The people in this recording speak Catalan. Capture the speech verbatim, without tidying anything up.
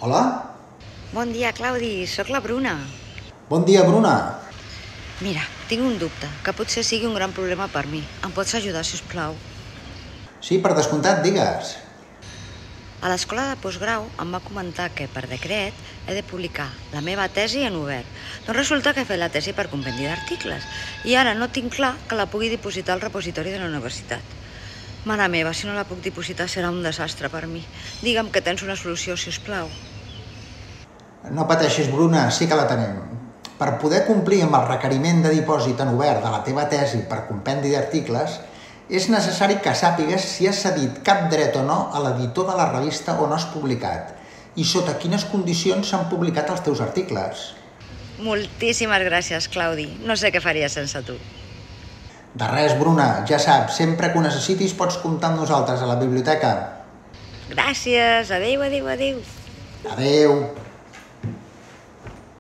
Hola? Bon dia, Claudi, sóc la Bruna. Bon dia, Bruna. Mira, tinc un dubte, que potser sigui un gran problema per mi. Em pots ajudar, si us plau? Sí, per descomptat, digues. A l'escola de postgrau em va comentar que, per decret, he de publicar la meva tesi en obert. Doncs resulta que he fet la tesi per compendi d'articles i ara no tinc clar que la pugui dipositar al repositori de la universitat. Mare meva, si no la puc dipositar serà un desastre per mi. Digue'm que tens una solució, si us plau. No pateixis, Bruna, sí que la tenim. Per poder complir amb el requeriment de dipòsit en obert de la teva tesi per compendi d'articles, és necessari que sàpigues si has cedit cap dret o no a l'editor de la revista on has publicat i sota quines condicions s'han publicat els teus articles. Moltíssimes gràcies, Claudi. No sé què faria sense tu. De res, Bruna, ja saps, sempre que ho necessitis pots comptar amb nosaltres a la biblioteca. Gràcies, adéu, adéu, adéu. Adéu.